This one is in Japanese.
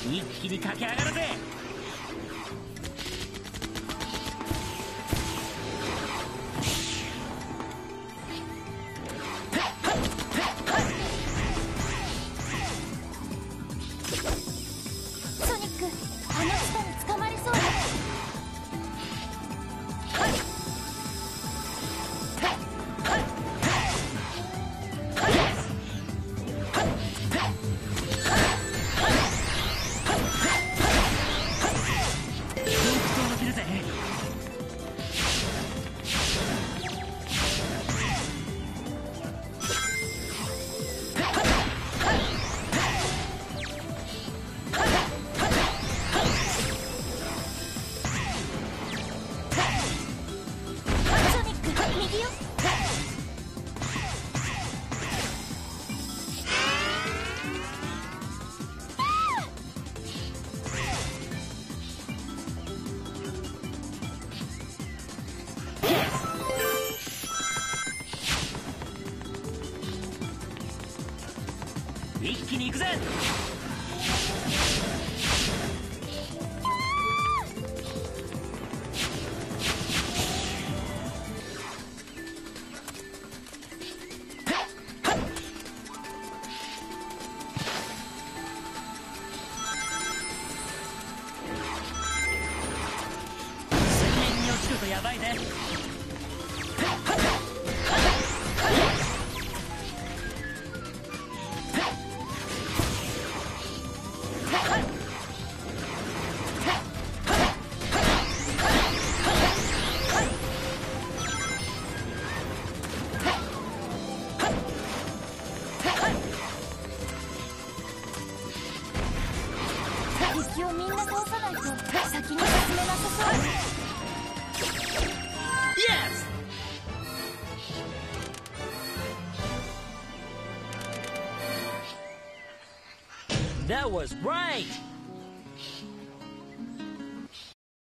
一気に駆け上がるぜ。 ソニック、あの下に捕まりそうだ。 一気に行くぜ。水面に落ちるとやばいぜ。 敵をみんな倒さないと先に進めなさそう。 Yes! That was right!